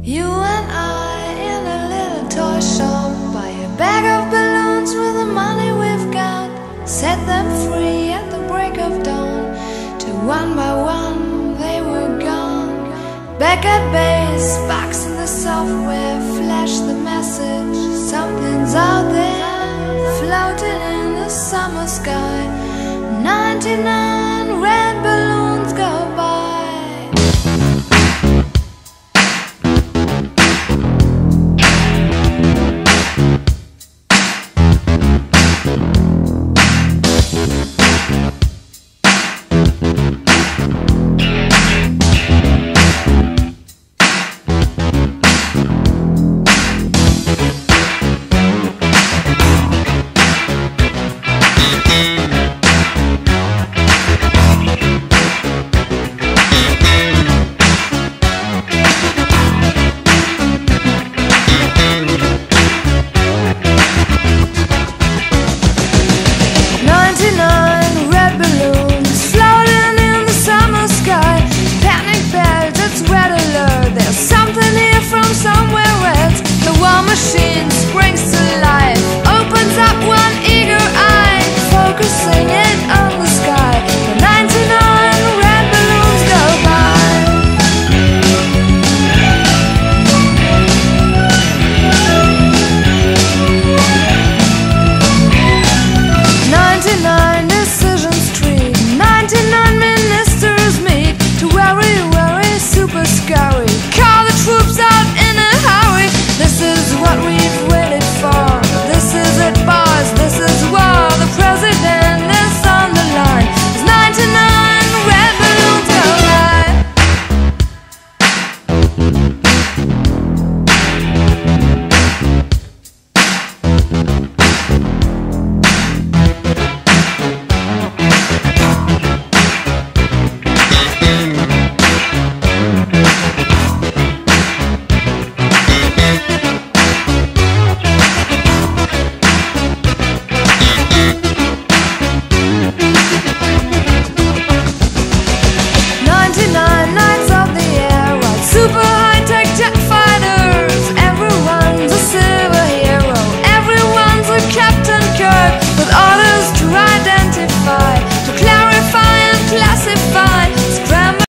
You and I in a little toy shop, buy a bag of balloons with the money we've got, set them free at the break of dawn, till one by one they were gone. Back at base, bugs in the software flash the message, something's out there, floating in the summer sky. 99